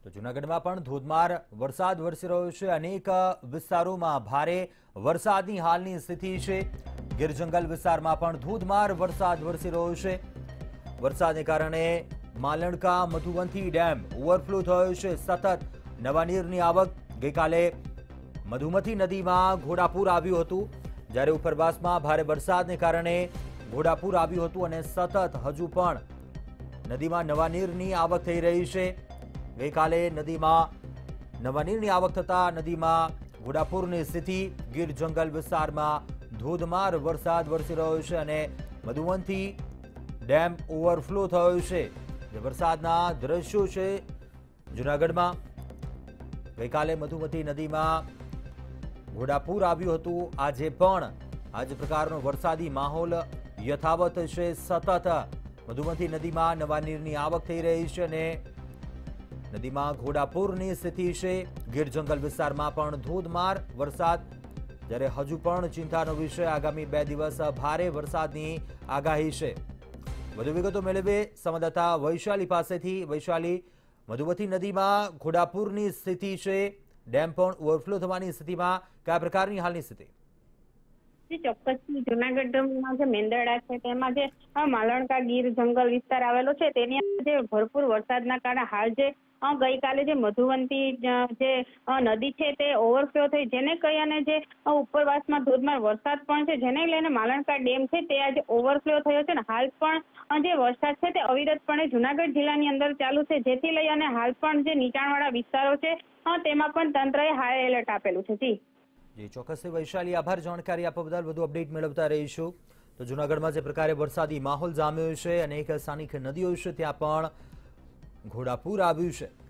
તો જૂનાગઢમાં પણ ધોધમાર વરસાદ વરસી રહ્યો છે। અનેક વિસ્તારોમાં ભારે વરસાદની હાલની સ્થિતિ છે। ગીર જંગલ વિસ્તારમાં પણ ધોધમાર વરસાદ વરસી રહ્યો છે। વરસાદને કારણે માલણકા મધુવંથી ડેમ ઓવરફ્લો થયો છે। સતત નવા નીરની આવક। ગઈકાલે મધુમતી નદીમાં ઘોડાપૂર આવ્યું હતું, જ્યારે ઉપરવાસમાં ભારે વરસાદને કારણે ઘોડાપૂર આવ્યું હતું અને સતત હજુ પણ નદીમાં નવા નીરની આવક થઈ રહી છે। ગઈકાલે નદીમાં નવા નીરની આવક થતા નદીમાં ઘોડાપૂરની સ્થિતિ। ગીર જંગલ વિસ્તારમાં ધોધમાર વરસાદ વરસી રહ્યો છે અને મધુવંથી ડેમ ઓવરફ્લો થયો છે। જે વરસાદના દ્રશ્યો છે જૂનાગઢમાં। ગઈકાલે મધુમતી નદીમાં ઘોડાપૂર આવ્યું હતું। આજે પણ આ જ પ્રકારનો વરસાદી માહોલ યથાવત છે। સતત મધુમતી નદીમાં નવા નીરની આવક થઈ રહી છે અને નદીમાં ઘોડાપૂરની સ્થિતિ છે। ગીર જંગલ વિસ્તારમાં પણ ધોધમાર વરસાદ, જ્યારે હજુ પણ ચિંતાનો વિષય આગામી 2 દિવસ ભારે વરસાદની આગાહી છે। વધુ વિગતો મેળવીએ સંવાદદાતા વૈશાલી પાસેથી। વૈશાલી, મધુમતી નદીમાં ઘોડાપૂરની સ્થિતિ છે, ડેમ પણ ઓવરફ્લો થવાની સ્થિતિમાં, કયા પ્રકારની હાલની સ્થિતિ? ચોક્કસથી જૂનાગઢમાં જે મેંદરડા છે તેમાં જે માલણકા ગીર જંગલ વિસ્તાર આવેલો છે તેની અંદર જે ભરપૂર વરસાદના કારણે હાલ જે ગઈકાલે જે મધુવંતી જે નદી છે તે ઓવરફ્લો થઈ, જેને કહી અને જે ઉપરવાસમાં ધોધમાર વરસાદ પણ છે, જેને લઈને માલણકા ડેમ છે તે આજે ઓવરફ્લો થયો છે અને હાલ પણ જે વરસાદ છે તે અવિરતપણે જૂનાગઢ જિલ્લાની અંદર ચાલુ છે, જેથી લઈ અને હાલ પણ જે નીચાણવાળા વિસ્તારો છે તેમાં પણ તંત્રએ હાઈ એલર્ટ આપેલું છે। જી ચોક્કસથી વૈશાલી, આભાર જાણકારી આપવા બદલ। વધુ અપડેટ મેળવતા રહીશું। તો જૂનાગઢમાં જે પ્રકારે વરસાદી માહોલ જામ્યો છે, અનેક સ્થાનિક નદીઓ છે ત્યાં પણ ઘોડાપૂર આવ્યું છે।